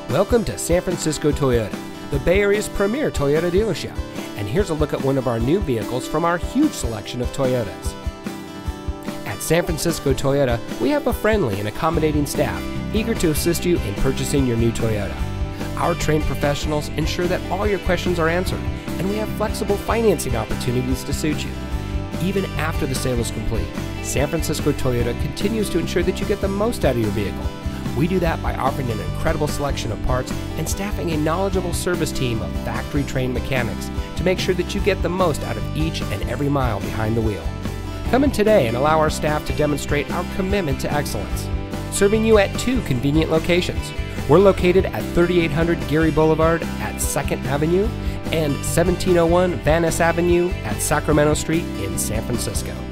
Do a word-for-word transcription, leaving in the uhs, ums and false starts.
Welcome to San Francisco Toyota, the Bay Area's premier Toyota dealership. And here's a look at one of our new vehicles from our huge selection of Toyotas. At San Francisco Toyota, we have a friendly and accommodating staff eager to assist you in purchasing your new Toyota. Our trained professionals ensure that all your questions are answered, and we have flexible financing opportunities to suit you. Even after the sale is complete, San Francisco Toyota continues to ensure that you get the most out of your vehicle. We do that by offering an incredible selection of parts and staffing a knowledgeable service team of factory-trained mechanics to make sure that you get the most out of each and every mile behind the wheel. Come in today and allow our staff to demonstrate our commitment to excellence. Serving you at two convenient locations. We're located at thirty-eight hundred Geary Boulevard at second Avenue and seventeen oh one Van Ness Avenue at Sacramento Street in San Francisco.